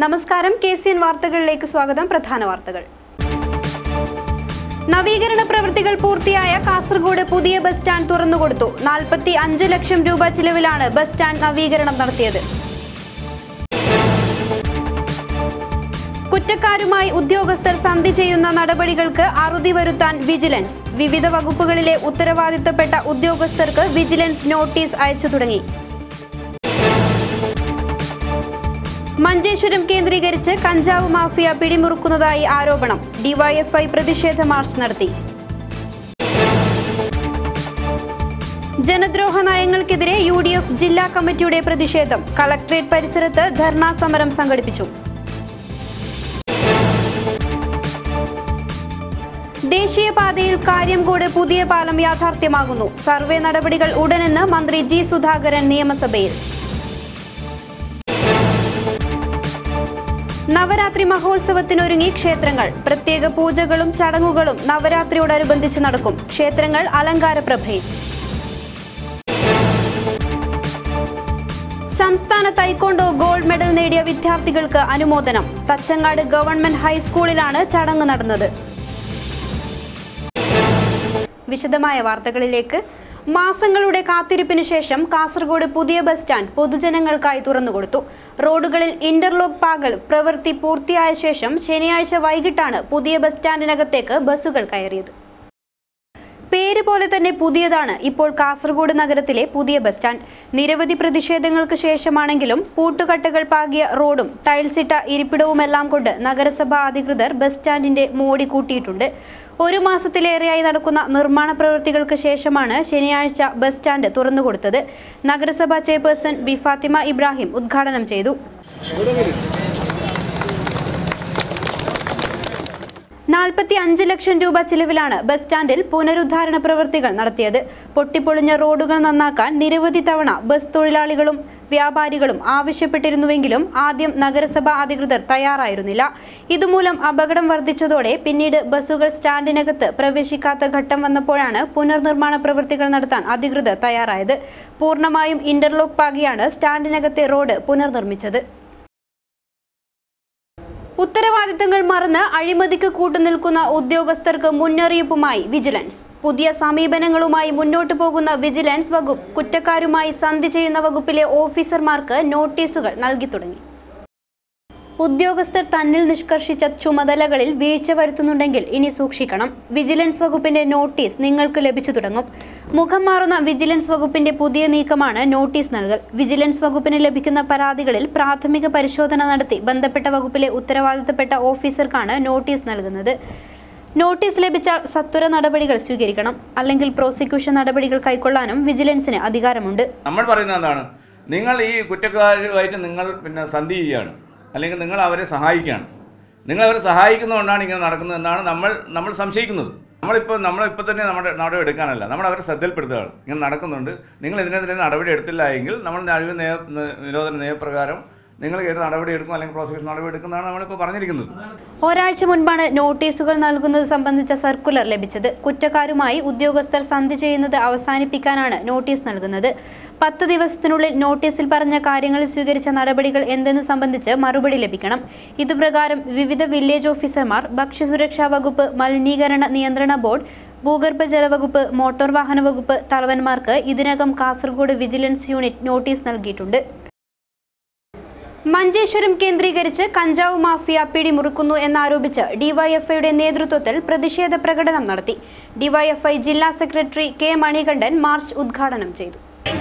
നമസ്കാരം, KCN വാർത്തകളിലേക്ക് സ്വാഗതം. പ്രധാന വാർത്തകൾ. നവീകരണ പ്രവൃത്തികൾ പൂർത്തിയായ കാസർഗോഡ് പുതിയ ബസ് സ്റ്റാൻഡ് തുറന്നുകൊടുത്തു. 45 ലക്ഷം രൂപ ചിലവിലാണ് ബസ് സ്റ്റാൻഡ് നവീകരണം നടത്തിയത്. കുറ്റക്കാരുമായി ഉദ്യോഗസ്ഥർ സന്ധി ചെയ്യുന്ന നടപടികൾക്ക് അറുതി വരുത്താൻ വിജിലൻസ്. വിവിധ വകുപ്പുകളിലെ ഉത്തരവാദിത്തപ്പെട്ട ഉദ്യോഗസ്ഥർക്ക് വിജിലൻസ് നോട്ടീസ് അയച്ചു തുടങ്ങി. മഞ്ചേശ്വരം കേന്ദ്രീകരിച്ച് കഞ്ചാവ് മാഫിയ പിടിമുറുക്കുന്നതായി ആരോപണം. ഡിവൈഎഫ്ഐ പ്രതിഷേധ മാർച്ച് നടത്തി. ജനദ്രോഹ നയങ്ങൾക്കെതിരെ UDF ജില്ലാ കമ്മിറ്റിയുടെ പ്രതിഷേധം. കളക്ടറേറ്റ് പരിസരത്ത് ധർണാ സമരം സംഘടിപ്പിച്ചു. ദേശീയപാതയിൽ കാര്യംകോട് പുതിയ പാലം യാഥാർത്ഥ്യമാകുന്നു. സർവേ നടപടികൾ ഉടനെന്ന് മന്ത്രി G സുധാകരൻ നിയമസഭയിൽ. നവരാത്രി മഹോത്സവത്തിനൊരുങ്ങി ക്ഷേത്രങ്ങൾ. പ്രത്യേക പൂജകളും ചടങ്ങുകളും നവരാത്രിയോടനുബന്ധിച്ച് നടക്കും. ക്ഷേത്രങ്ങൾ അലങ്കാരപ്രഭയിൽ. സംസ്ഥാന തൈക്കോണ്ടോ ഗോൾഡ് മെഡൽ നേടിയ വിദ്യാർത്ഥികൾക്ക് അനുമോദനം. തച്ചങ്ങാട് ഗവൺമെന്റ് ഹൈസ്കൂളിലാണ് ചടങ്ങ് നടന്നത്. വിശദമായ വാർത്തകളിലേക്ക്. മാസങ്ങളുടെ കാത്തിരിപ്പിന് ശേഷം കാസർഗോഡ് പുതിയ ബസ് സ്റ്റാൻഡ് പൊതുജനങ്ങൾക്കായി തുറന്നുകൊടുത്തു. റോഡുകളിൽ ഇന്റർലോക്ക് പാകൽ പ്രവൃത്തി പൂർത്തിയായ ശേഷം ശനിയാഴ്ച വൈകിട്ടാണ് പുതിയ ബസ് സ്റ്റാൻഡിനകത്തേക്ക് ബസ്സുകൾ കയറിയത്. പേര് പോലെ തന്നെ പുതിയതാണ് ഇപ്പോൾ കാസർഗോഡ് നഗരത്തിലെ പുതിയ ബസ് സ്റ്റാൻഡ്. നിരവധി പ്രതിഷേധങ്ങൾക്ക് ശേഷമാണെങ്കിലും പൂട്ടുകട്ടകൾ പാകിയ റോഡും ടൈൽസിട്ട ഇരിപ്പിടവുമെല്ലാം കൊണ്ട് നഗരസഭാ അധികൃതർ ബസ് സ്റ്റാൻഡിന്റെ മോടി കൂട്ടിയിട്ടുണ്ട്. 1 മാസത്തിലേറെയായി നടക്കുന്ന നിർമ്മാണ പ്രവൃത്തികൾക്ക് ശേഷമാണ് ശനിയാഴ്ച ബസ് സ്റ്റാൻഡ് തുറന്നുകൊടുത്തത്. നഗരസഭാ ചെയർപേഴ്സൺ ബി ഫാത്തിമ ഇബ്രാഹിം ഉദ്ഘാടനം ചെയ്തു. 45 ലക്ഷം രൂപ ചിലവിലാണ് ബസ് സ്റ്റാൻഡിൽ പുനരുദ്ധാരണ പ്രവൃത്തികൾ നടത്തിയത്. പൊട്ടിപ്പൊളിഞ്ഞ റോഡുകൾ നന്നാക്കാൻ നിരവധി തവണ ബസ് തൊഴിലാളികളും വ്യാപാരികളും ആവശ്യപ്പെട്ടിരുന്നുവെങ്കിലും ആദ്യം നഗരസഭാ അധികൃതർ തയ്യാറായിരുന്നില്ല. ഇതുമൂലം അപകടം വർദ്ധിച്ചതോടെ പിന്നീട് ബസ്സുകൾ സ്റ്റാൻഡിനകത്ത് പ്രവേശിക്കാത്ത ഘട്ടം വന്നപ്പോഴാണ് പുനർനിർമ്മാണ പ്രവൃത്തികൾ നടത്താൻ അധികൃതർ തയ്യാറായത്. പൂർണ്ണമായും ഇന്റർലോക്ക് പാകിയാണ് സ്റ്റാൻഡിനകത്തെ റോഡ് പുനർനിർമ്മിച്ചത്. ഉത്തരവാദിത്തങ്ങൾ മറന്ന് അഴിമതിക്ക് കൂട്ടുനിൽക്കുന്ന ഉദ്യോഗസ്ഥർക്ക് മുന്നറിയിപ്പുമായി വിജിലൻസ്. പുതിയ സമീപനങ്ങളുമായി മുന്നോട്ടു പോകുന്ന വിജിലൻസ് വകുപ്പ് കുറ്റക്കാരുമായി സന്ധി ചെയ്യുന്ന വകുപ്പിലെ ഓഫീസർമാർക്ക് നോട്ടീസുകൾ നൽകി തുടങ്ങി. ഉദ്യോഗസ്ഥർ തന്നിൽ നിഷ്കർഷിച്ച ചുമതലകളിൽ വീഴ്ച വരുത്തുന്നുണ്ടെങ്കിൽ ഇനി സൂക്ഷിക്കണം. വിജിലൻസ് വകുപ്പിന്റെ നോട്ടീസ് നിങ്ങൾക്ക് ലഭിച്ചു തുടങ്ങും. മുഖം മാറുന്ന വിജിലൻസ് വകുപ്പിന്റെ പുതിയ നീക്കമാണ് നോട്ടീസ് നൽകൽ. വിജിലൻസ് വകുപ്പിന് ലഭിക്കുന്ന പരാതികളിൽ പ്രാഥമിക പരിശോധന നടത്തി ബന്ധപ്പെട്ട വകുപ്പിലെ ഉത്തരവാദിത്തപ്പെട്ട ഓഫീസർക്കാണ് നോട്ടീസ് നൽകുന്നത്. നോട്ടീസ് ലഭിച്ചാൽ സത്വര നടപടികൾ സ്വീകരിക്കണം. അല്ലെങ്കിൽ പ്രോസിക്യൂഷൻ നടപടികൾ കൈക്കൊള്ളാനും വിജിലൻസിന് അധികാരമുണ്ട്. നമ്മൾ പറയുന്നത് എന്താണ്? നിങ്ങൾ ഈ കുറ്റക്കാരുമായിട്ട് നിങ്ങൾ സന്ധി ചെയ്യുകയാണ്, അല്ലെങ്കിൽ നിങ്ങൾ അവരെ സഹായിക്കുകയാണ്. നിങ്ങളവരെ സഹായിക്കുന്നതുകൊണ്ടാണ് ഇങ്ങനെ നടക്കുന്നത് എന്നാണ് നമ്മൾ സംശയിക്കുന്നത്. നമ്മളിപ്പോൾ തന്നെ നമ്മുടെ നടപടി എടുക്കാനല്ല, നമ്മൾ അവരെ ശ്രദ്ധയിൽപ്പെടുത്തുകയാണ്. ഇങ്ങനെ നടക്കുന്നുണ്ട്, നിങ്ങൾ ഇതിനെതിരെ നടപടി എടുത്തില്ല എങ്കിൽ നമ്മൾ അഴിമതി നിരോധന നിയമപ്രകാരം നിങ്ങൾ നടപടി എടുക്കും, അല്ലെങ്കിൽ പ്രോസിക്യൂഷൻ നടപടി എടുക്കുന്നതാണ് നമ്മളിപ്പോൾ പറഞ്ഞിരിക്കുന്നത്. ഒരാഴ്ച മുൻപാണ് നോട്ടീസുകൾ നൽകുന്നത് സംബന്ധിച്ച സർക്കുലർ ലഭിച്ചത്. കുറ്റക്കാരുമായി ഉദ്യോഗസ്ഥർ സന്ധി ചെയ്യുന്നത് അവസാനിപ്പിക്കാനാണ് നോട്ടീസ് നൽകുന്നത്. 10 ദിവസത്തിനുള്ളിൽ നോട്ടീസിൽ പറഞ്ഞ കാര്യങ്ങളിൽ സ്വീകരിച്ച നടപടികൾ എന്തെന്ന് സംബന്ധിച്ച് മറുപടി ലഭിക്കണം. ഇതുപ്രകാരം വിവിധ വില്ലേജ് ഓഫീസർമാർ, ഭക്ഷ്യസുരക്ഷാ വകുപ്പ്, മലിനീകരണ നിയന്ത്രണ ബോർഡ്, ഭൂഗർഭജല വകുപ്പ്, മോട്ടോർ വാഹന വകുപ്പ് തലവന്മാർക്ക് ഇതിനകം കാസർഗോഡ് വിജിലൻസ് യൂണിറ്റ് നോട്ടീസ് നൽകിയിട്ടുണ്ട്. മഞ്ചേശ്വരം കേന്ദ്രീകരിച്ച് കഞ്ചാവ് മാഫിയ പിടിമുറുക്കുന്നു എന്നാരോപിച്ച് ഡിവൈഎഫ്ഐയുടെ നേതൃത്വത്തിൽ പ്രതിഷേധ പ്രകടനം നടത്തി. ഡിവൈഎഫ്ഐ ജില്ലാ സെക്രട്ടറി K മണികണ്ഠൻ മാർച്ച് ഉദ്ഘാടനം ചെയ്തു.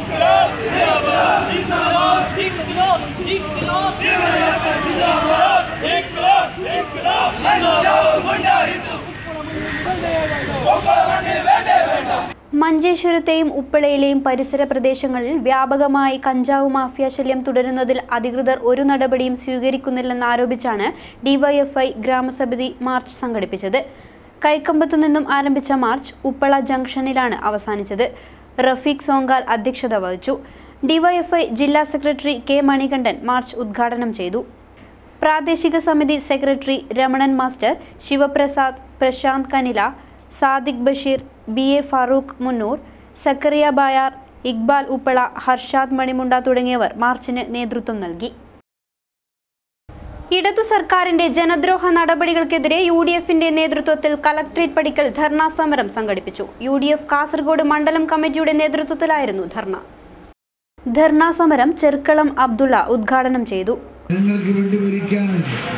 മഞ്ചേശ്വരത്തെയും ഉപ്പളയിലെയും പരിസര പ്രദേശങ്ങളിൽ വ്യാപകമായി കഞ്ചാവ് മാഫിയ ശല്യം തുടരുന്നതിൽ അധികൃതർ ഒരു നടപടിയും സ്വീകരിക്കുന്നില്ലെന്നാരോപിച്ചാണ് ഡിവൈഎഫ്ഐ ഗ്രാമസമിതി മാർച്ച് സംഘടിപ്പിച്ചത്. കൈക്കമ്പത്തു നിന്നും ആരംഭിച്ച മാർച്ച് ഉപ്പള ജംഗ്ഷനിലാണ് അവസാനിച്ചത്. റഫീഖ് സോങ്കാൽ അധ്യക്ഷത വഹിച്ചു. ഡിവൈഎഫ്ഐ ജില്ലാ സെക്രട്ടറി K മണികണ്ഠൻ മാർച്ച് ഉദ്ഘാടനം ചെയ്തു. പ്രാദേശിക സമിതി secretary Ramanan master, Sivaprasad, Prashanth Kanila, Sadiq Basheer, BA Farooq Munnur, Zakariya Bayar, Iqbal Uppala, Harshad Manimunda തുടങ്ങിയവർ മാർച്ചിന് നേതൃത്വം നൽകി. ഇടതു സർക്കാരിന്റെ ജനദ്രോഹ നടപടികൾക്കെതിരെ UDFന്റെ നേതൃത്വത്തിൽ കളക്ടറേറ്റ് പടിക്കൽ ധർണാ സമരം സംഘടിപ്പിച്ചു. UDF കാസർഗോഡ് മണ്ഡലം കമ്മിറ്റിയുടെ നേതൃത്വത്തിലായിരുന്നു ധർണാ സമരം ചെർക്കളം അബ്ദുള്ള ഉദ്ഘാടനം ചെയ്തു. ജനങ്ങൾക്ക് വേണ്ടി ഭരിക്കാൻ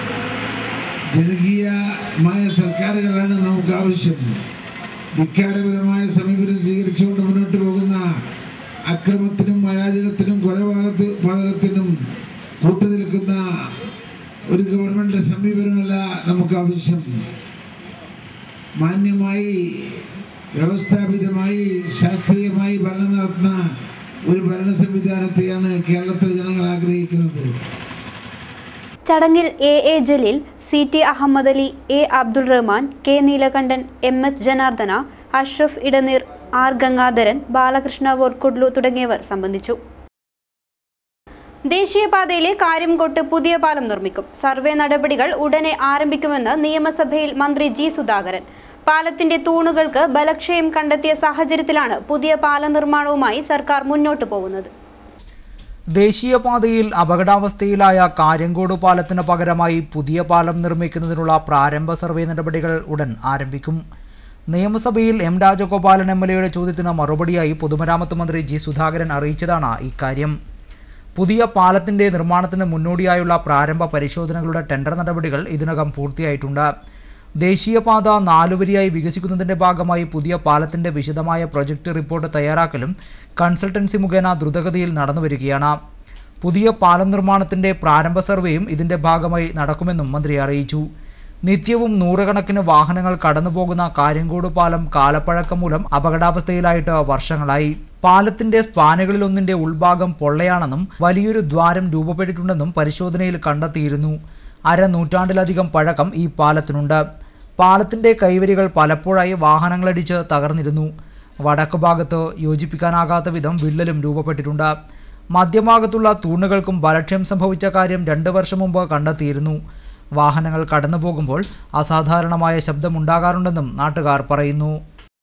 ജനകീയമായ സർക്കാരുകളാണ് നമുക്ക് ആവശ്യം. ധിക്കാരപരമായ സമീപനം സ്വീകരിച്ചുകൊണ്ട് മുന്നോട്ട് പോകുന്ന അക്രമത്തിനും അരാജകത്തിനും കൊലപാതകത്തിനും കൂട്ടുനിൽക്കുന്ന ഒരു ഗവൺമെന്റ് സമീപനമല്ല നമുക്ക് ആവശ്യം. മാന്യമായി വ്യവസ്ഥാപിതമായി ശാസ്ത്രീയമായി ഭരണം നടത്തുന്ന ഒരു ഭരണ സംവിധാനത്തെയാണ് കേരളത്തിലെ ജനങ്ങൾ ആഗ്രഹിക്കുന്നത്. ചടങ്ങിൽ AA Jaleel, CT Ahmed Ali, A Abdul Rahman, K Neelakantan, MH Janardhana, Ashraf Edneer, R Gangadharan, Balakrishna Vorkudlu തുടങ്ങിയവർ സംബന്ധിച്ചു. ദേശീയപാതയിലെ കാര്യംകോട്ട് പുതിയ പാലം നിർമ്മിക്കും. സർവേ നടപടികൾ ഉടനെ ആരംഭിക്കുമെന്ന് നിയമസഭയിൽ മന്ത്രി G സുധാകരൻ. പാലത്തിന്റെ തൂണുകൾക്ക് ബലക്ഷയം കണ്ടെത്തിയ സാഹചര്യത്തിലാണ് പുതിയ പാല നിർമ്മാണവുമായി സർക്കാർ മുന്നോട്ടു പോകുന്നത്. ദേശീയപാതയിൽ അപകടാവസ്ഥയിലായ കാര്യംകോട് പാലത്തിന് പകരമായി പുതിയ പാലം നിർമ്മിക്കുന്നതിനുള്ള പ്രാരംഭ സർവേ നടപടികൾ ഉടൻ ആരംഭിക്കും. നിയമസഭയിൽ M രാജഗോപാലൻ MLAയുടെ ചോദ്യത്തിന് മറുപടിയായി പൊതുമരാമത്ത് മന്ത്രി G സുധാകരൻ അറിയിച്ചതാണ് ഇക്കാര്യം. പുതിയ പാലത്തിന്റെ നിർമ്മാണത്തിന് മുന്നോടിയായുള്ള പ്രാരംഭ പരിശോധനകളുടെ ടെൻഡർ നടപടികൾ ഇതിനകം പൂർത്തിയായിട്ടുണ്ട്. ദേശീയപാത 4 വരിയായി വികസിക്കുന്നതിന്റെ ഭാഗമായി പുതിയ പാലത്തിന്റെ വിശദമായ പ്രൊജക്ട് റിപ്പോർട്ട് തയ്യാറാക്കലും കൺസൾട്ടൻസി മുഖേന ദ്രുതഗതിയിൽ നടന്നുവരികയാണ്. പുതിയ പാലം നിർമ്മാണത്തിന്റെ പ്രാരംഭ സർവേയും ഇതിന്റെ ഭാഗമായി നടക്കുമെന്നും മന്ത്രി അറിയിച്ചു. നിത്യവും നൂറുകണക്കിന് വാഹനങ്ങൾ കടന്നുപോകുന്ന കാര്യംകോട് പാലം കാലപ്പഴക്കം മൂലം അപകടാവസ്ഥയിലായിട്ട് വർഷങ്ങളായി. പാലത്തിന്റെ സ്പാനുകളിലൊന്നിന്റെ ഉൾഭാഗം പൊള്ളയാണെന്നും വലിയൊരു ദ്വാരം രൂപപ്പെട്ടിട്ടുണ്ടെന്നും പരിശോധനയിൽ കണ്ടെത്തിയിരുന്നു. അരനൂറ്റാണ്ടിലധികം പഴക്കം ഈ പാലത്തിനുണ്ട്. പാലത്തിന്റെ കൈവരികൾ പലപ്പോഴായി വാഹനങ്ങളടിച്ച് തകർന്നിരുന്നു. വടക്കു ഭാഗത്ത് യോജിപ്പിക്കാനാകാത്ത വിധം വിള്ളലും രൂപപ്പെട്ടിട്ടുണ്ട്. മധ്യഭാഗത്തുള്ള തൂണുകൾക്കും ബലക്ഷയം സംഭവിച്ച കാര്യം 2 വർഷം മുമ്പ് കണ്ടെത്തിയിരുന്നു. വാഹനങ്ങൾ കടന്നുപോകുമ്പോൾ അസാധാരണമായ ശബ്ദമുണ്ടാകാറുണ്ടെന്നും നാട്ടുകാർ പറയുന്നു.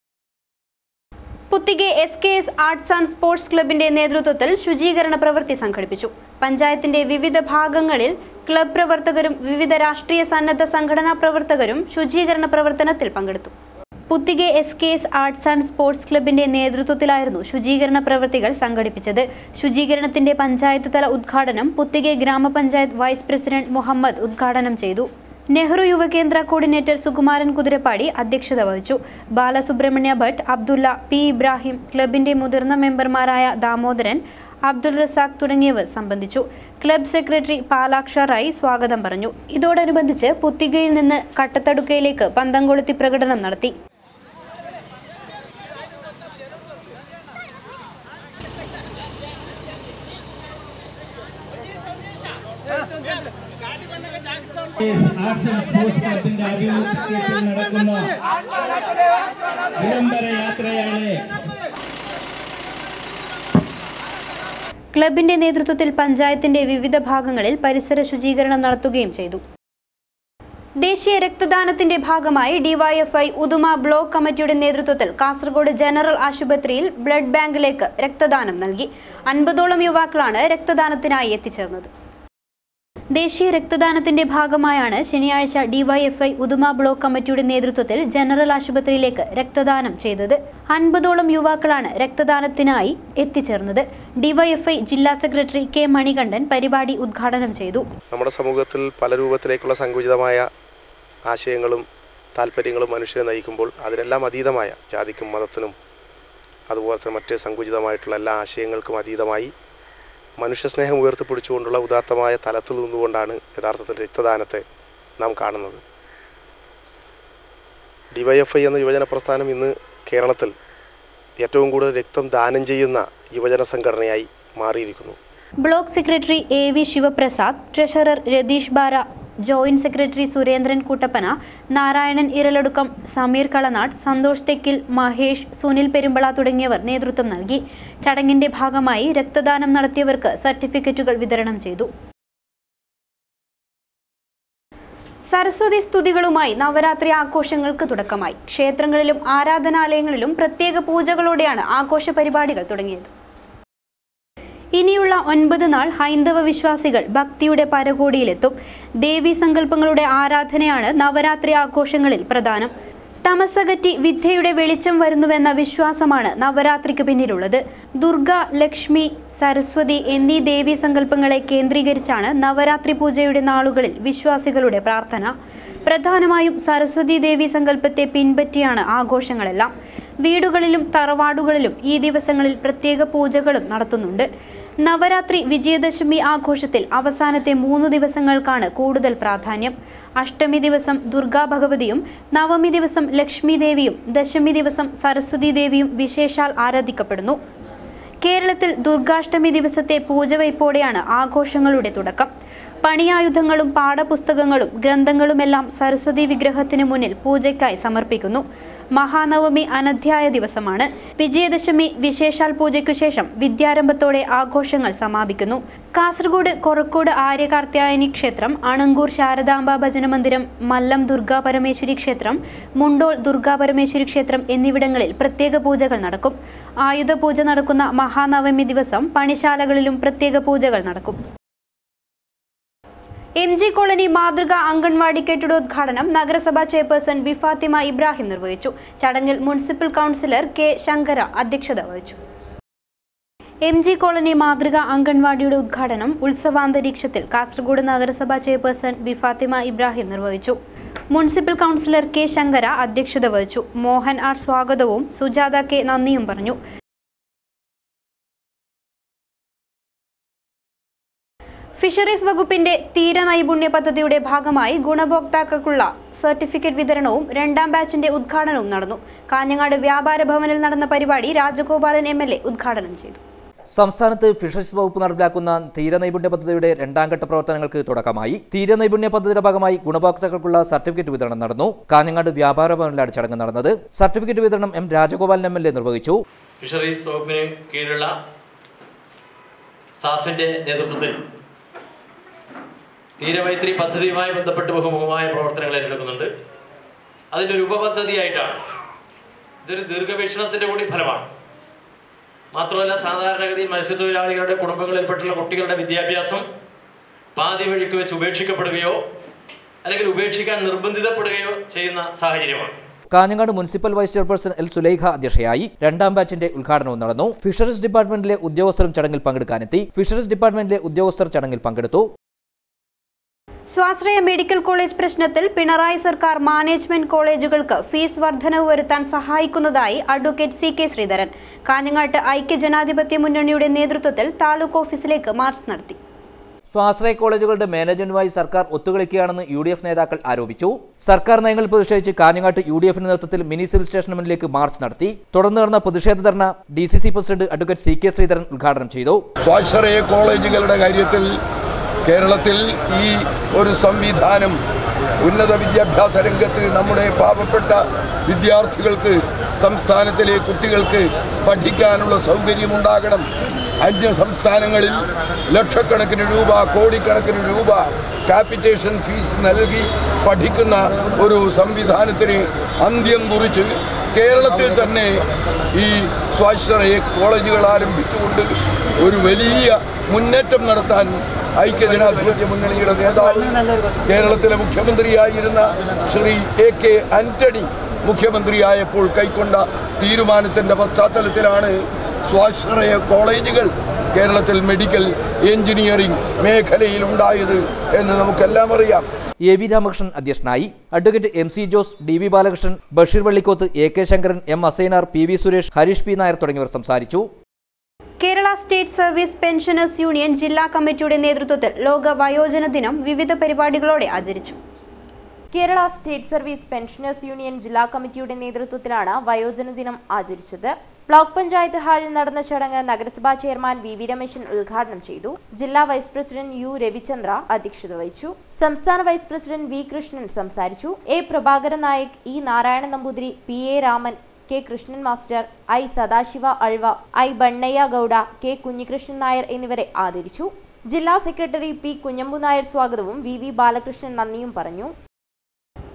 Puthige SKS arts and sports ക്ലബിന്റെ നേതൃത്വത്തിൽ ശുചീകരണ പ്രവൃത്തി സംഘടിപ്പിച്ചു. പഞ്ചായത്തിന്റെ വിവിധ ഭാഗങ്ങളിൽ ക്ലബ് പ്രവർത്തകരും വിവിധ രാഷ്ട്രീയ സന്നദ്ധ സംഘടനാ പ്രവർത്തകരും ശുചീകരണ പ്രവർത്തനത്തിൽ പങ്കെടുത്തു. Puthige SKS arts and sports ക്ലബിന്റെ നേതൃത്വത്തിലായിരുന്നു ശുചീകരണ പ്രവൃത്തികൾ സംഘടിപ്പിച്ചത്. ശുചീകരണത്തിന്റെ പഞ്ചായത്ത് തല ഉദ്ഘാടനം പുത്തികെ ഗ്രാമപഞ്ചായത്ത് വൈസ് പ്രസിഡന്റ് മുഹമ്മദ് ഉദ്ഘാടനം ചെയ്തു. നെഹ്റു യുവകേന്ദ്ര കോർഡിനേറ്റർ സുകുമാരൻ കുതിരപ്പാടി അധ്യക്ഷത വഹിച്ചു. ബാലസുബ്രഹ്മണ്യ ഭട്ട്, അബ്ദുള്ള, P ഇബ്രാഹിം, ക്ലബിന്റെ മുതിർന്ന മെമ്പർമാരായ ദാമോദരൻ, അബ്ദുൾ റസാഖ് തുടങ്ങിയവർ സംബന്ധിച്ചു. ക്ലബ് സെക്രട്ടറി പാലാക്ഷ റായ് സ്വാഗതം പറഞ്ഞു. ഇതോടനുബന്ധിച്ച് പുത്തികയിൽ നിന്ന് കട്ടത്തടുക്കയിലേക്ക് പന്തം കൊളുത്തി പ്രകടനം നടത്തി. ആർട്സ് ആൻഡ് സ്പോർട്സ് ക്ലബിന്റെ ആഭിമുഖ്യത്തിൽ നടക്കുന്ന വിളംബര യാത്രയാണ്. ക്ലബിന്റെ നേതൃത്വത്തിൽ പഞ്ചായത്തിന്റെ വിവിധ ഭാഗങ്ങളിൽ പരിസര ശുചീകരണം നടത്തുകയും ചെയ്തു. ദേശീയ രക്തദാനത്തിന്റെ ഭാഗമായി DYFI ഉദുമ ബ്ലോക്ക് കമ്മിറ്റിയുടെ നേതൃത്വത്തിൽ കാസർഗോഡ് ജനറൽ ആശുപത്രിയിൽ ബ്ലഡ് ബാങ്കിലേക്ക് രക്തദാനം നൽകി. 50ഓളം യുവാക്കളാണ് രക്തദാനത്തിനായി എത്തിച്ചേർന്നത്. ദേശീയ രക്തദാനത്തിന്റെ ഭാഗമായാണ് ശനിയാഴ്ച DYFI ഉദുമ ബ്ലോക്ക് കമ്മിറ്റിയുടെ നേതൃത്വത്തിൽ ജനറൽ ആശുപത്രിയിലേക്ക് രക്തദാനം ചെയ്തത്. 50ഓളം യുവാക്കളാണ് രക്തദാനത്തിനായി എത്തിച്ചേർന്നത്. DYFI ജില്ലാ സെക്രട്ടറി K മണികണ്ഠൻ പരിപാടി ഉദ്ഘാടനം ചെയ്തു. നമ്മുടെ സമൂഹത്തിൽ പല രൂപത്തിലേക്കുള്ള സങ്കുചിതമായ ആശയങ്ങളും താല്പര്യങ്ങളും മനുഷ്യരെ നയിക്കുമ്പോൾ അതിനെല്ലാം അതീതമായ ജാതിക്കും മതത്തിനും അതുപോലെ തന്നെ മറ്റ് സങ്കുചിതമായിട്ടുള്ള എല്ലാ ആശയങ്ങൾക്കും അതീതമായി മനുഷ്യസ്നേഹം ഉയർത്തിപ്പിടിച്ചുകൊണ്ടുള്ള ഉദാത്തമായ തലത്തിൽ നിന്നുകൊണ്ടാണ് യഥാർത്ഥത്തിൽ രക്തദാനത്തെ നാം കാണുന്നത്. DYFI എന്ന യുവജന പ്രസ്ഥാനം ഇന്ന് കേരളത്തിൽ ഏറ്റവും കൂടുതൽ രക്തം ദാനം ചെയ്യുന്ന യുവജന സംഘടനയായി മാറിയിരിക്കുന്നു. Block secretary AV Sivaprasad, treasurer Ratheesh Bara, joint secretary Surendran Koottappana, Narayanan Iraladukkam, Sameer Kalanad, Santhosh Thekkil, Mahesh, Sunil Perumbala തുടങ്ങിയവർ നേതൃത്വം നൽകി. ചടങ്ങിന്റെ ഭാഗമായി രക്തദാനം നടത്തിയവർക്ക് സർട്ടിഫിക്കറ്റുകൾ വിതരണം ചെയ്തു. സരസ്വതി സ്തുതികളുമായി നവരാത്രി ആഘോഷങ്ങൾക്ക് തുടക്കമായി. ക്ഷേത്രങ്ങളിലും ആരാധനാലയങ്ങളിലും പ്രത്യേക പൂജകളോടെയാണ് ആഘോഷ പരിപാടികൾ തുടങ്ങിയത്. ഇനിയുള്ള 9 നാൾ ഹൈന്ദവ വിശ്വാസികൾ ഭക്തിയുടെ പരകോടിയിലെത്തും. ദേവീ സങ്കല്പങ്ങളുടെ ആരാധനയാണ് നവരാത്രി ആഘോഷങ്ങളിൽ പ്രധാനം. തമസകറ്റി വിദ്യയുടെ വെളിച്ചം വരുന്നുവെന്ന വിശ്വാസമാണ് നവരാത്രിക്ക് പിന്നിലുള്ളത്. ദുർഗ, ലക്ഷ്മി, സരസ്വതി എന്നീ ദേവീ സങ്കല്പങ്ങളെ കേന്ദ്രീകരിച്ചാണ് നവരാത്രി പൂജയുടെ നാളുകളിൽ വിശ്വാസികളുടെ പ്രാർത്ഥന. പ്രധാനമായും സരസ്വതി ദേവി സങ്കല്പത്തെ പിൻപറ്റിയാണ് ആഘോഷങ്ങളെല്ലാം. വീടുകളിലും തറവാടുകളിലും ഈ ദിവസങ്ങളിൽ പ്രത്യേക പൂജകളും നടത്തുന്നുണ്ട്. നവരാത്രി വിജയദശമി ആഘോഷത്തിൽ അവസാനത്തെ 3 ദിവസങ്ങൾക്കാണ് കൂടുതൽ പ്രാധാന്യം. അഷ്ടമി ദിവസം ദുർഗാ ഭഗവതിയും, നവമി ദിവസം ലക്ഷ്മി ദേവിയും, ദശമി ദിവസം സരസ്വതി ദേവിയും വിശേഷാൽ ആരാധിക്കപ്പെടുന്നു. കേരളത്തിൽ ദുർഗാഷ്ടമി ദിവസത്തെ പൂജവയ്പോടെയാണ് ആഘോഷങ്ങളുടെ തുടക്കം. പണിയായുധങ്ങളും പാഠപുസ്തകങ്ങളും ഗ്രന്ഥങ്ങളുമെല്ലാം സരസ്വതി വിഗ്രഹത്തിന് മുന്നിൽ പൂജയ്ക്കായി സമർപ്പിക്കുന്നു. മഹാനവമി അനധ്യായ ദിവസമാണ്. വിജയദശമി വിശേഷാൽ പൂജയ്ക്കു ശേഷം വിദ്യാരംഭത്തോടെ ആഘോഷങ്ങൾ സമാപിക്കുന്നു. കാസർഗോഡ് കൊറക്കോട് ആര്യകാർത്യായനി ക്ഷേത്രം, അണങ്കൂർ ശാരദാംബ ഭജന മന്ദിരം, മല്ലം ദുർഗാ പരമേശ്വരി ക്ഷേത്രം, മുണ്ടോൾ ദുർഗാ പരമേശ്വരി ക്ഷേത്രം എന്നിവിടങ്ങളിൽ പ്രത്യേക പൂജകൾ നടക്കും. ആയുധ പൂജ നടക്കുന്ന മഹാനവമി ദിവസം പണിശാലകളിലും പ്രത്യേക പൂജകൾ നടക്കും. MG കോളനി മാതൃക അംഗൻവാടി കെട്ടിടോദ്ഘാടനം നഗരസഭാ ചെയർപേഴ്സൺ ബി ഫാത്തിമ ഇബ്രാഹിം നിർവഹിച്ചു. ചടങ്ങിൽ മുനിസിപ്പൽ കൗൺസിലർ കെ ശങ്കര അധ്യക്ഷത വഹിച്ചു. MG കോളനി മാതൃക അംഗൻവാടിയുടെ ഉദ്ഘാടനം ഉത്സവാന്തരീക്ഷത്തിൽ കാസർഗോഡ് നഗരസഭാ ചെയർപേഴ്സൺ ബി ഫാത്തിമ ഇബ്രാഹിം നിർവഹിച്ചു. മുനിസിപ്പൽ കൗൺസിലർ കെ ശങ്കര അധ്യക്ഷത വഹിച്ചു. മോഹൻ ആർ സ്വാഗതവും സുജാത കെ നന്ദിയും പറഞ്ഞു. ഫിഷറീസ് വകുപ്പിന്റെ തീര നൈപുണ്യ പദ്ധതിയുടെ ഭാഗമായി ഗുണഭോക്താക്കൾക്കുള്ള സർട്ടിഫിക്കറ്റ് വിതരണവും 2ാം ബാച്ചിന്റെ ഉദ്ഘാടനവും നടന്നു. കാഞ്ഞങ്ങാട് വ്യാപാര ഭവനിൽ നടന്ന പരിപാടി രാജഗോപാലൻ MLA ഉദ്ഘാടനം ചെയ്തു. സംസ്ഥാനത്ത് ഫിഷറീസ് വകുപ്പ് നടപ്പിലാക്കുന്ന തീരനൈപുണ്യ പദ്ധതിയുടെ 2ാം ഘട്ട പ്രവർത്തനങ്ങൾക്ക് തുടക്കമായി. തീരനൈപുണ്യ പദ്ധതിയുടെ ഭാഗമായി ഗുണഭോക്താക്കൾക്കുള്ള സർട്ടിഫിക്കറ്റ് വിതരണം നടന്നു. കാഞ്ഞങ്ങാട് വ്യാപാര ഭവനിലാണ് ചടങ്ങ് നടന്നത്. സർട്ടിഫിക്കറ്റ് വിതരണം M രാജഗോപാലൻ MLA നിർവഹിച്ചു. ഫിഷറീസ് വകുപ്പിന് കീഴിലുള്ള സാഫിന്റെ നേതൃത്വത്തിൽ തീരമൈത്രി പദ്ധതിയുമായി ബന്ധപ്പെട്ട് ബഹുമുഖമായ പ്രവർത്തനങ്ങൾ ഏറ്റെടുക്കുന്നുണ്ട്. അതിൻ്റെ ഒരു ഉപപദ്ധതിയായിട്ടാണ്. ഇതൊരു ദീർഘവീക്ഷണത്തിൻ്റെ കൂടി ഫലമാണ്. മാത്രമല്ല, സാധാരണഗതിയിൽ മത്സ്യത്തൊഴിലാളികളുടെ കുടുംബങ്ങളിൽപ്പെട്ടുള്ള കുട്ടികളുടെ വിദ്യാഭ്യാസം പാതി വഴിക്ക് വെച്ച് ഉപേക്ഷിക്കപ്പെടുകയോ അല്ലെങ്കിൽ ഉപേക്ഷിക്കാൻ നിർബന്ധിതപ്പെടുകയോ ചെയ്യുന്ന സാഹചര്യമാണ്. Kanhangad municipal vice chairperson L Sulaikha അധ്യക്ഷയായി. 2ാം ബാച്ചിന്റെ ഉദ്ഘാടനവും നടന്നു. ഫിഷറീസ് ഡിപ്പാർട്ട്മെന്റിലെ ഉദ്യോഗസ്ഥരും ചടങ്ങിൽ പങ്കെടുക്കാനെത്തി. ഫിഷറീസ് ഡിപ്പാർട്ട്മെന്റിലെ ഉദ്യോഗസ്ഥർ ചടങ്ങിൽ പങ്കെടുത്തു. സ്വാശ്രയ മെഡിക്കൽ കോളേജ് പ്രശ്നത്തിൽ പിണറായി സർക്കാർ മാനേജ്മെന്റ് കോളേജുകൾക്ക് ഫീസ് വർധനവ് വരുത്താൻ സഹായിക്കുന്നതായി അഡ്വക്കേറ്റ് CK ശ്രീധരൻ. കാഞ്ഞങ്ങാട്ട് ഐക്യജനാധിപത്യ മുന്നണിയുടെ നേതൃത്വത്തിൽ താലൂക്ക് ഓഫീസിലേക്ക് മാർച്ച് നടത്തി. സ്വാശ്രയ കോളേജുകളുടെ മാനേജ്മെന്റുമായി സർക്കാർ ഒത്തുകളിക്കുകയാണെന്ന് UDF നേതാക്കൾ ആരോപിച്ചു. സർക്കാർ നയങ്ങളിൽ പ്രതിഷേധിച്ച് കാഞ്ഞങ്ങാട്ട് UDF നേതൃത്വത്തിൽ മിനി സിവിൽ സ്റ്റേഷന് മുന്നിലേക്ക് മാർച്ച് നടത്തി. തുടർന്ന് നടന്ന പ്രതിഷേധ dharna DCC president advocate CK Sreedharan ഉദ്ഘാടനം ചെയ്തു. സ്വാശ്രയ കോളേജുകളുടെ കാര്യത്തിൽ കേരളത്തിൽ ഈ ഒരു സംവിധാനം ഉന്നത വിദ്യാഭ്യാസ രംഗത്ത് നമ്മുടെ പാവപ്പെട്ട വിദ്യാർത്ഥികൾക്ക്, സംസ്ഥാനത്തിലെ കുട്ടികൾക്ക് പഠിക്കാനുള്ള സൗകര്യമുണ്ടാകണം. അന്യ സംസ്ഥാനങ്ങളിൽ ലക്ഷക്കണക്കിന് രൂപ, കോടിക്കണക്കിന് രൂപ ക്യാപിറ്റേഷൻ ഫീസ് നൽകി പഠിക്കുന്ന ഒരു സംവിധാനത്തിന് അന്ത്യം കുറിച്ച് കേരളത്തിൽ തന്നെ ഈ സ്വാശ്രയ കോളേജുകൾ ആരംഭിച്ചുകൊണ്ട് ഒരു വലിയ മുന്നേറ്റം നടത്താൻ ഐക്യജനാധിപത്യ മുന്നണിയുടെ നേതാവ്, കേരളത്തിലെ മുഖ്യമന്ത്രിയായിരുന്ന ശ്രീ AK ആന്റണി മുഖ്യമന്ത്രിയായപ്പോൾ കൈക്കൊണ്ട തീരുമാനത്തിൻ്റെ പശ്ചാത്തലത്തിലാണ് സ്വാശ്രയ കോളേജുകൾ കേരളത്തിൽ മെഡിക്കൽ എഞ്ചിനീയറിംഗ് മേഖലയിൽ ഉണ്ടായത് എന്ന് നമുക്കെല്ലാം അറിയാം. AV രാമകൃഷ്ണൻ അധ്യക്ഷനായി. Advocate MC Jose, DV Balakrishnan, Basheer Vallikkoth, AK Sankaran, M Asainar, PV Suresh, Harish P Nair തുടങ്ങിയവർ സംസാരിച്ചു. Kerala state service pensioners union ജില്ലാ കമ്മിറ്റിയുടെ നേതൃത്വത്തിൽ ലോക വയോജന ദിനം വിവിധ പരിപാടികളോടെ ആചരിച്ചു. Kerala state service pensioners union ജില്ലാ കമ്മിറ്റിയുടെ നേതൃത്വത്തിലാണ് വയോജന ദിനം ആചരിച്ചത്. ബ്ലോക്ക് പഞ്ചായത്ത് ഹാളിൽ നടന്ന ചടങ്ങ് നഗരസഭാ ചെയർമാൻ VV രമേശൻ ഉദ്ഘാടനം ചെയ്തു. ജില്ലാ വൈസ് പ്രസിഡന്റ് U രവിചന്ദ്ര അധ്യക്ഷത വഹിച്ചു. സംസ്ഥാന വൈസ് പ്രസിഡന്റ് V കൃഷ്ണൻ സംസാരിച്ചു. A Prabhakaran Nayak, E Narayanan Namboothiri, PA Raman, K Krishnan master, I Sadashiva Alva, I Bannaiah Gowda, K Kunhikrishnan Nair എന്നിവരെ ആദരിച്ചു. ജില്ലാ സെക്രട്ടറി P കുഞ്ഞമ്പു നായർ സ്വാഗതവും VV ബാലകൃഷ്ണൻ നന്ദിയും പറഞ്ഞു.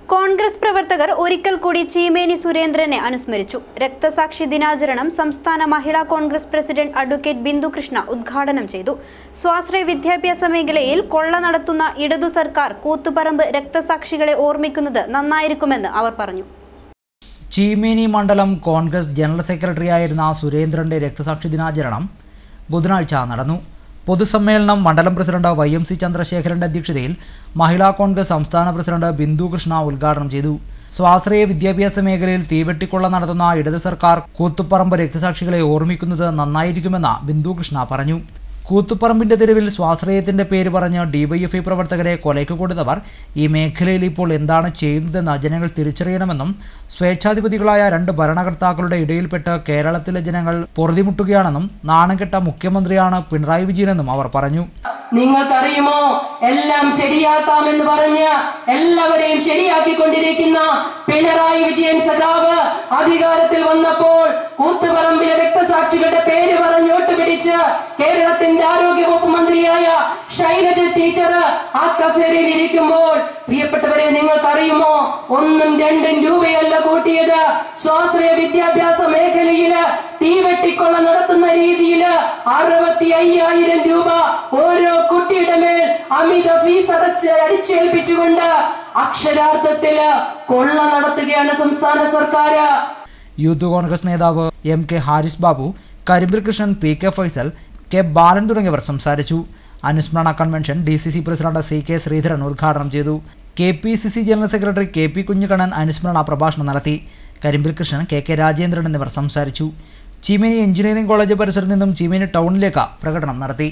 കോൺഗ്രസ് പ്രവർത്തകർ ഒരിക്കൽ കൂടി ചീമേനി സുരേന്ദ്രനെ അനുസ്മരിച്ചു. രക്തസാക്ഷി ദിനാചരണം സംസ്ഥാന മഹിളാ കോൺഗ്രസ് പ്രസിഡന്റ് അഡ്വക്കേറ്റ് ബിന്ദു കൃഷ്ണ ഉദ്ഘാടനം ചെയ്തു. സ്വാശ്രയ വിദ്യാഭ്യാസ മേഖലയിൽ കൊള്ള നടത്തുന്ന ഇടതു സർക്കാർ കൂത്തുപറമ്പ് രക്തസാക്ഷികളെ ഓർമ്മിക്കുന്നത് നന്നായിരിക്കുമെന്ന് അവർ പറഞ്ഞു. ചീമേനി മണ്ഡലം കോൺഗ്രസ് ജനറൽ സെക്രട്ടറിയായിരുന്ന സുരേന്ദ്രന്റെ രക്തസാക്ഷി ദിനാചരണം ബുധനാഴ്ച നടന്നു. പൊതുസമ്മേളനം മണ്ഡലം പ്രസിഡന്റ് YMC ചന്ദ്രശേഖരന്റെ അധ്യക്ഷതയിൽ മഹിളാ കോൺഗ്രസ് സംസ്ഥാന പ്രസിഡന്റ് ബിന്ദു കൃഷ്ണ ഉദ്ഘാടനം ചെയ്തു. സ്വാശ്രയ വിദ്യാഭ്യാസ മേഖലയിൽ തീവെട്ടിക്കൊള്ള നടത്തുന്ന ഇടത് സർക്കാർ കൂത്തുപറമ്പ് രക്തസാക്ഷികളെ ഓർമ്മിക്കുന്നത് നന്നായിരിക്കുമെന്ന് ബിന്ദു കൃഷ്ണ പറഞ്ഞു. കൂത്തുപറമ്പിന്റെ തെരുവിൽ സ്വാശ്രയത്തിന്റെ പേര് പറഞ്ഞ് DYFI പ്രവർത്തകരെ കൊലയ്ക്ക് കൊടുത്തവർ ഈ മേഖലയിൽ ഇപ്പോൾ എന്താണ് ചെയ്യുന്നതെന്ന് ജനങ്ങൾ തിരിച്ചറിയണമെന്നും സ്വേച്ഛാധിപതികളായ 2 ഭരണകർത്താക്കളുടെ ഇടയിൽപ്പെട്ട് കേരളത്തിലെ ജനങ്ങൾ പൊറുതിമുട്ടുകയാണെന്നും നാണംകെട്ട മുഖ്യമന്ത്രിയാണ് പിണറായി വിജയനെന്നും അവർ പറഞ്ഞു. നിങ്ങൾക്കറിയുമോ, എല്ലാം ശരിയാക്കാമെന്ന് പറഞ്ഞ് എല്ലാവരെയും ശരിയാക്കിക്കൊണ്ടിരിക്കുന്ന പിണറായി വിജയൻ സഖാവ് അധികാരത്തിൽ വന്നപ്പോൾ കൂത്തുപറമ്പിലെ രക്തസാക്ഷികളുടെ പേര് പറഞ്ഞ് ഒട്ടുപിടിച്ച് കേരളത്തിന്റെ ആരോഗ്യവകുപ്പ് മന്ത്രിയായ ഷൈലജ ടീച്ചർ ആ കസേരയിൽ ഇരിക്കുമ്പോൾ, പ്രിയപ്പെട്ടവരെ, നിങ്ങൾക്കറിയുമോ, 1ഉം 2ഉം രൂപയല്ല കൂട്ടിയത്. സ്വാശ്രയ വിദ്യാഭ്യാസ മേഖലയില് തീവെട്ടിക്കൊള്ള നടത്തുന്ന രീതിയിൽ 65,000 രൂപ ഓരോ കുട്ടിയുടെ മേൽ അമിത ഫീസ് അടിച്ചേൽപ്പിച്ചുകൊണ്ട് അക്ഷരാർത്ഥത്തില് കൊള്ള നടത്തുകയാണ് സംസ്ഥാന സർക്കാർ. യൂത്ത് കോൺഗ്രസ് നേതാവ് MK Haris Babu, കരിമ്പിൽ Krishnan, PK Faisal, K ബാലൻ തുടങ്ങിയവർ സംസാരിച്ചു. അനുസ്മരണ convention DCC president CK Sreedharan ഉദ്ഘാടനം ചെയ്തു. KPCC general secretary KP Kunhikannan അനുസ്മരണ പ്രഭാഷണം നടത്തി. കരിമ്പിൽ കൃഷ്ണൻ, KK രാജേന്ദ്രൻ എന്നിവർ സംസാരിച്ചു. ചീമേനി എഞ്ചിനീയറിംഗ് കോളേജ് പരിസരത്ത് നിന്നും ചീമേനി ടൗണിലേക്ക് പ്രകടനം നടത്തി.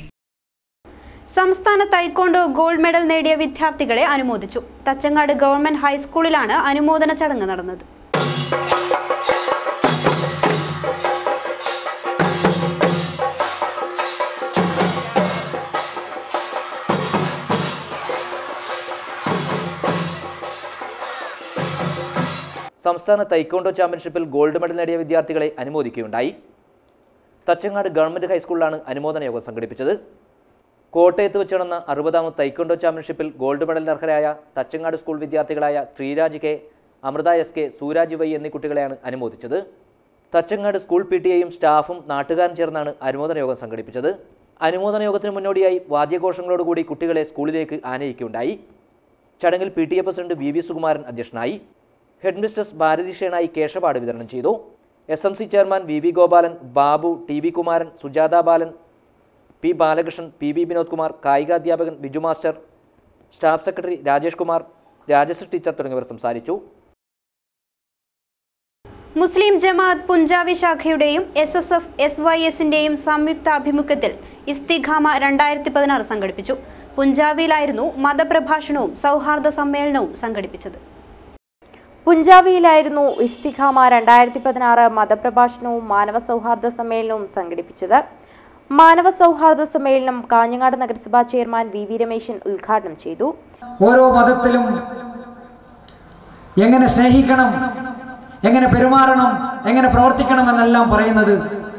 സംസ്ഥാന തൈക്കോണ്ടോ ഗോൾഡ് മെഡൽ നേടിയ വിദ്യാർത്ഥികളെ അനുമോദിച്ചു. തച്ചങ്ങാട് ഗവൺമെന്റ് ഹൈസ്കൂളിലാണ് അനുമോദന ചടങ്ങ് നടന്നത്. സംസ്ഥാന തൈക്കോണ്ടോ ചാമ്പ്യൻഷിപ്പിൽ ഗോൾഡ് മെഡൽ നേടിയ വിദ്യാർത്ഥികളെ അനുമോദിക്കുകയുണ്ടായി. തച്ചങ്ങാട് ഗവൺമെന്റ് ഹൈസ്കൂളിലാണ് അനുമോദന യോഗം സംഘടിപ്പിച്ചത്. കോട്ടയത്ത് വെച്ച് നടന്ന 60ാമത് തൈക്കോണ്ടോ ചാമ്പ്യൻഷിപ്പിൽ ഗോൾഡ് മെഡലിന് അർഹരായ തച്ചങ്ങാട് സ്കൂൾ വിദ്യാർത്ഥികളായ Sreeraj K, Amritha SK, Suraj Y എന്നീ കുട്ടികളെയാണ് അനുമോദിച്ചത്. തച്ചങ്ങാട് സ്കൂൾ PTAയും സ്റ്റാഫും നാട്ടുകാരും ചേർന്നാണ് അനുമോദന യോഗം സംഘടിപ്പിച്ചത്. അനുമോദന യോഗത്തിന് മുന്നോടിയായി വാദ്യഘോഷങ്ങളോടുകൂടി കുട്ടികളെ സ്കൂളിലേക്ക് ആനയിക്കുകയുണ്ടായി. ചടങ്ങിൽ PTA പ്രസിഡന്റ് VV സുകുമാരൻ അധ്യക്ഷനായി. ഹെഡ് മിസ്റ്റേഴ്സ് ഭാരതി ഷേണായി കേശപാട് വിതരണം ചെയ്തു. SMC chairman VV Gopalan, Babu, TV Kumaran, Sujatha Balan, P Balakrishnan, PB Vinod Kumar, കായികാധ്യാപകൻ Biju master, staff secretary Rajesh Kumar, Rajasree teacher തുടങ്ങിയവർ സംസാരിച്ചു. മുസ്ലിം ജമാഅത്ത് പുഞ്ചാബി ശാഖയുടെയും SSF SYSന്റെയും സംയുക്താഭിമുഖ്യത്തിൽ ഇസ്തിഖാമ 2016 സംഘടിപ്പിച്ചു. പുഞ്ചാബിയിലായിരുന്നു മതപ്രഭാഷണവും സൗഹാർദ്ദ സമ്മേളനവും സംഘടിപ്പിച്ചത്. പുഞ്ചാബിയിലായിരുന്നു ഇസ്തിഖാമ 2016 മതപ്രഭാഷണവും മാനവ സൗഹാർദ്ദ സമ്മേളനവും സംഘടിപ്പിച്ചത്. മാനവ സൗഹാർദ്ദ സമ്മേളനം കാഞ്ഞങ്ങാട് നഗരസഭാ ചെയർമാൻ VV രമേശൻ ഉദ്ഘാടനം ചെയ്തു. ഓരോ മതത്തിലും എങ്ങനെ സ്നേഹിക്കണം, എങ്ങനെ പെരുമാറണം, എങ്ങനെ പ്രവർത്തിക്കണം എന്നെല്ലാം പറയുന്നത്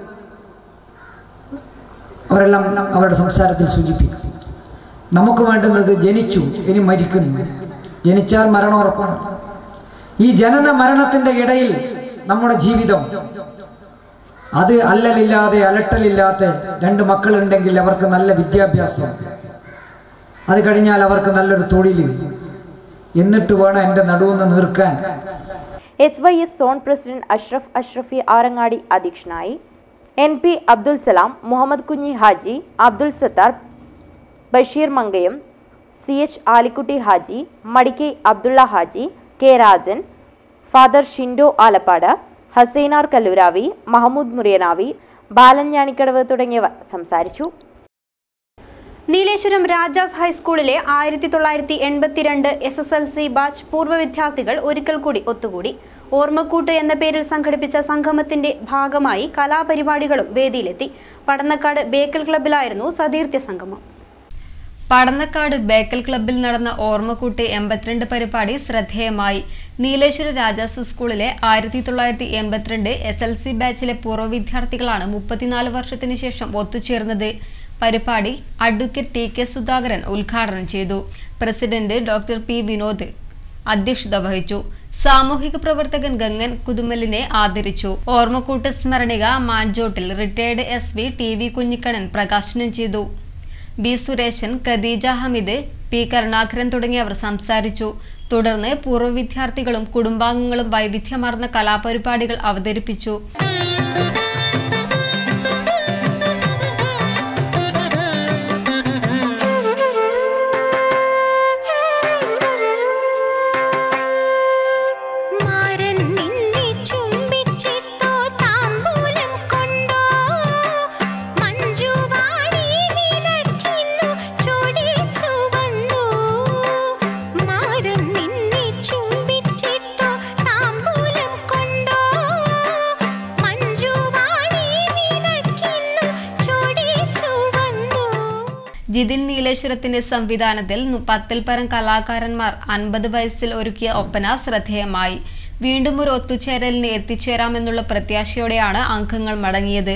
അവരെല്ലാം അവരുടെ സംസാരത്തിൽ സൂചിപ്പിക്കും. നമുക്ക് വേണ്ടുന്നത് ജനിച്ചു, ഇനി മരിക്കുന്നു. ജനിച്ചാൽ മരണം ഉറപ്പാണ്. ഈ ജനന മരണത്തിന്റെ ഇടയിൽ നമ്മുടെ ജീവിതം, അത് അല്ലലില്ലാതെ അലട്ടലില്ലാത്ത 2 മക്കളുണ്ടെങ്കിൽ അവർക്ക് നല്ല വിദ്യാഭ്യാസം, അത് കഴിഞ്ഞാൽ അവർക്ക് നല്ലൊരു തൊഴിൽ, എന്നിട്ട് വേണം എൻ്റെ നടുവൊന്ന് നീർക്കാൻ. SYS zone president Ashrafi Arangadi അധ്യക്ഷനായി. NP Abdul Salam, Muhammad Kunhi Haji, Abdul Sathar, Basheer Mankayam, CH Alikutty Haji, Madikai Abdulla Haji, K Rajan, father Shindo Alappad, Hassainar Kalluravi, Mahmood Muriyanavi, Balan Njanikkadavu തുടങ്ങിയവർ സംസാരിച്ചു. നീലേശ്വരം രാജാസ് ഹൈസ്കൂളിലെ 1982 SSLC ബാച്ച് പൂർവ്വ വിദ്യാർത്ഥികൾ ഒരിക്കൽ കൂടി ഒത്തുകൂടി. ഓർമ്മക്കൂട്ട് എന്ന പേരിൽ സംഘടിപ്പിച്ച സംഗമത്തിന്റെ ഭാഗമായി കലാപരിപാടികളും വേദിയിലെത്തി. പടന്നക്കാട് ബേക്കൽ ക്ലബ്ബിലായിരുന്നു സതീർത്ഥ്യ സംഗമം. പടന്നക്കാട് ബേക്കൽ ക്ലബ്ബിൽ നടന്ന ഓർമ്മക്കൂട്ട് 82 പരിപാടി ശ്രദ്ധേയമായി. നീലേശ്വര രാജാസ് സ്കൂളിലെ 1982 SLC ബാച്ചിലെ പൂർവ്വ വിദ്യാർത്ഥികളാണ് 34 വർഷത്തിനു ശേഷം ഒത്തുചേർന്നത്. പരിപാടി അഡ്വക്കേറ്റ് TK സുധാകരൻ ഉദ്ഘാടനം ചെയ്തു. പ്രസിഡന്റ് ഡോക്ടർ P വിനോദ് അധ്യക്ഷത വഹിച്ചു. സാമൂഹിക പ്രവർത്തകൻ ഗംഗൻ കുതുമലിനെ ആദരിച്ചു. ഓർമ്മക്കൂട്ട് സ്മരണിക മാഞ്ചോട്ടിൽ റിട്ടയർഡ് SV TV കുഞ്ഞിക്കണ്ണൻ പ്രകാശനം ചെയ്തു. B. സുരേശൻ, ഖദീജ ഹമീദ്, P. കരുണാകരൻ തുടങ്ങിയവർ സംസാരിച്ചു. തുടർന്ന് പൂർവ്വ വിദ്യാർത്ഥികളും കുടുംബാംഗങ്ങളും വൈവിധ്യമാർന്ന കലാപരിപാടികൾ അവതരിപ്പിച്ചു. ജിതിൻ നീലേശ്വരത്തിന്റെ സംവിധാനത്തിൽ 10ൽ പരം കലാകാരന്മാർ 50 വയസ്സിൽ ഒരുക്കിയ ഒപ്പന ശ്രദ്ധേയമായി. വീണ്ടും ഒരു ഒത്തുചേരലിന് എത്തിച്ചേരാമെന്നുള്ള പ്രത്യാശയോടെയാണ് അംഗങ്ങൾ മടങ്ങിയത്.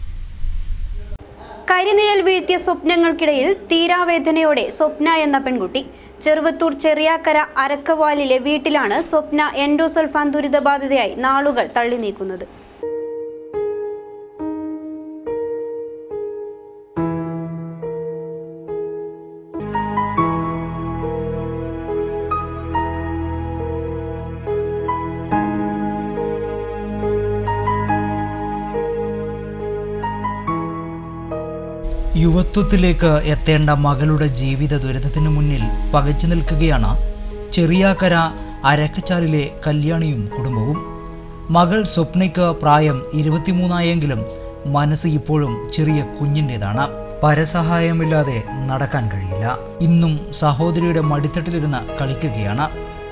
കരിനിഴൽ വീഴ്ത്തിയ സ്വപ്നങ്ങൾക്കിടയിൽ തീരാവേദനയോടെ സ്വപ്ന എന്ന പെൺകുട്ടി. ചെറുവത്തൂർ ചെറിയാക്കര അരക്കവാലിലെ വീട്ടിലാണ് സ്വപ്ന എൻഡോസൾഫാൻ ദുരിതബാധിതയായി നാളുകൾ തള്ളി നീക്കുന്നത്. യുവത്വത്തിലേക്ക് എത്തേണ്ട മകളുടെ ജീവിത ദുരിതത്തിനു മുന്നിൽ പകച്ചു നിൽക്കുകയാണ് ചെറിയാക്കര അരക്കച്ചാലിലെ കല്യാണിയും കുടുംബവും. മകൾ സ്വപ്നയ്ക്ക് പ്രായം 23 മനസ്സ് ഇപ്പോഴും ചെറിയ കുഞ്ഞിൻ്റെതാണ്. പരസഹായമില്ലാതെ നടക്കാൻ കഴിയില്ല. ഇന്നും സഹോദരിയുടെ മടിത്തട്ടിലിരുന്ന് കളിക്കുകയാണ്.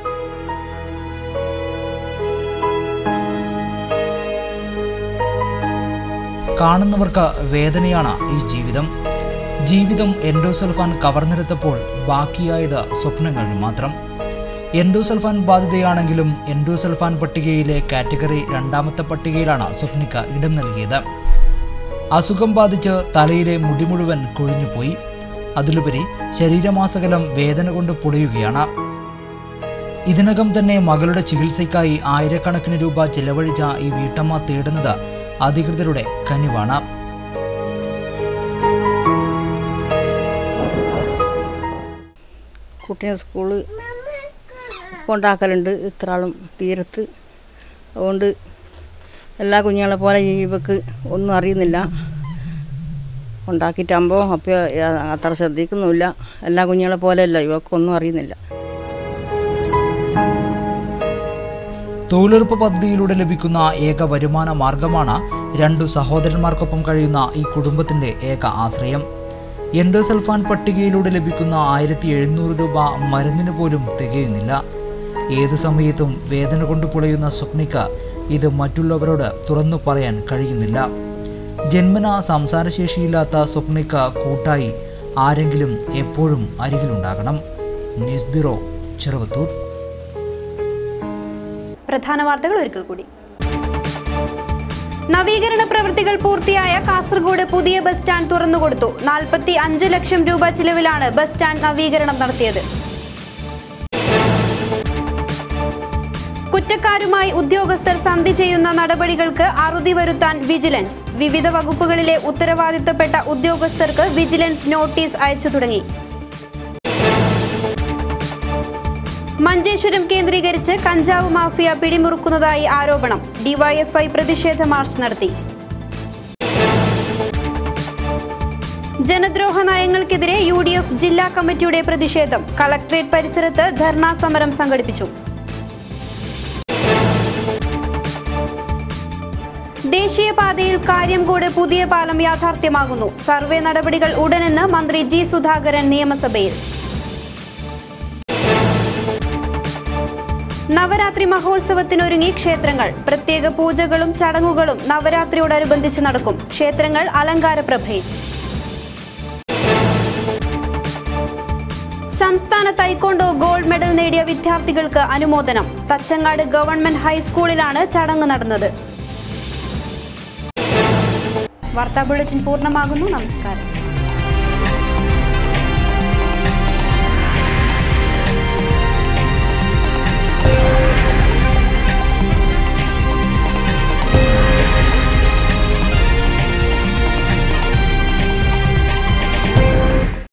കാണുന്നവർക്ക് വേദനയാണ് ഈ ജീവിതം എൻഡോസൾഫാൻ കവർന്നെടുത്തപ്പോൾ ബാക്കിയായത് സ്വപ്നങ്ങൾ മാത്രം. എൻഡോസൾഫാൻ ബാധിതയാണെങ്കിലും എൻഡോസൾഫാൻ പട്ടികയിലെ കാറ്റഗറി 2ാമത്തെ പട്ടികയിലാണ് സ്വപ്നയ്ക്ക് ഇടം നൽകിയത്. അസുഖം ബാധിച്ച് തലയിലെ മുടി മുഴുവൻ കൊഴിഞ്ഞുപോയി. അതിലുപരി ശരീരമാസകലം വേദന കൊണ്ട് പൊളിയുകയാണ്. ഇതിനകം തന്നെ മകളുടെ ചികിത്സയ്ക്കായി ആയിരക്കണക്കിന് രൂപ ചെലവഴിച്ച ഈ വീട്ടമ്മ തേടുന്നത് അധികൃതരുടെ കനിവാണ്. കുട്ടീനെ സ്കൂളിൽ കൊണ്ടാക്കലുണ്ട് ഇത്രാളും തീരത്ത്. അതുകൊണ്ട് എല്ലാ കുഞ്ഞുങ്ങളെ പോലെ ഇവക്ക് ഒന്നും അറിയുന്നില്ല. ഉണ്ടാക്കിയിട്ടാകുമ്പോൾ അപ്പോൾ അത്ര ശ്രദ്ധിക്കുന്നുമില്ല. എല്ലാ കുഞ്ഞുങ്ങളെ പോലെയല്ല, ഇവക്കൊന്നും അറിയുന്നില്ല. തൊഴിലുറപ്പ് പദ്ധതിയിലൂടെ ലഭിക്കുന്ന ഏക വരുമാന മാർഗമാണ് 2 സഹോദരന്മാർക്കൊപ്പം കഴിയുന്ന ഈ കുടുംബത്തിന്റെ ഏക ആശ്രയം. എൻഡോസൾഫാൻ പട്ടികയിലൂടെ ലഭിക്കുന്ന 1700 രൂപ മരുന്നിന് പോലും തികയുന്നില്ല. ഏതു സമയത്തും വേദന കൊണ്ട് പുളയുന്ന സ്വപ്നയ്ക്ക് ഇത് മറ്റുള്ളവരോട് തുറന്നു പറയാൻ കഴിയുന്നില്ല. ജന്മന സംസാരശേഷിയില്ലാത്ത സ്വപ്നയ്ക്ക് കൂട്ടായി ആരെങ്കിലും എപ്പോഴും അരികിലുണ്ടാകണം. News bureau, Cheruvathur. പ്രധാന വാർത്തകൾ ഒരിക്കൽ കൂടി. നവീകരണ പ്രവൃത്തികൾ പൂർത്തിയായ കാസർഗോഡ് പുതിയ ബസ് സ്റ്റാൻഡ് തുറന്നുകൊടുത്തു. 45 ലക്ഷം രൂപ ചിലവിലാണ് ബസ് സ്റ്റാൻഡ് നവീകരണം നടത്തിയത്. കുറ്റക്കാരുമായി ഉദ്യോഗസ്ഥർ സന്ധി ചെയ്യുന്ന നടപടികൾക്ക് അറുതി വരുത്താൻ വിജിലൻസ്. വിവിധ വകുപ്പുകളിലെ ഉത്തരവാദിത്തപ്പെട്ട ഉദ്യോഗസ്ഥർക്ക് വിജിലൻസ് നോട്ടീസ് അയച്ചു തുടങ്ങി. മഞ്ചേശ്വരം കേന്ദ്രീകരിച്ച് കഞ്ചാവ് മാഫിയ പിടിമുറുക്കുന്നതായി ആരോപണം. ഡിവൈഎഫ്ഐ പ്രതിഷേധ മാർച്ച് നടത്തി. ജനദ്രോഹ നയങ്ങൾക്കെതിരെ UDF ജില്ലാ കമ്മിറ്റിയുടെ പ്രതിഷേധം. കളക്ടറേറ്റ് പരിസരത്ത് ധർണാ സമരം സംഘടിപ്പിച്ചു. ദേശീയപാതയിൽ കാര്യംകോട് പുതിയ പാലം യാഥാർത്ഥ്യമാകുന്നു. സർവേ നടപടികൾ ഉടനെന്ന് മന്ത്രി G. സുധാകരൻ നിയമസഭയിൽ. നവരാത്രി മഹോത്സവത്തിനൊരുങ്ങി ക്ഷേത്രങ്ങൾ. പ്രത്യേക പൂജകളും ചടങ്ങുകളും നവരാത്രിയോടനുബന്ധിച്ച് നടക്കും. ക്ഷേത്രങ്ങൾ അലങ്കാരപ്രഭയിൽ. സംസ്ഥാന തൈക്കോണ്ടോ ഗോൾഡ് മെഡൽ നേടിയ വിദ്യാർത്ഥികൾക്ക് അനുമോദനം. തച്ചങ്ങാട് ഗവൺമെന്റ് ഹൈസ്കൂളിലാണ് ചടങ്ങ് നടന്നത്. വാർത്താ ബുള്ളറ്റിൻ പൂർണ്ണമാകുന്നു. നമസ്കാരം.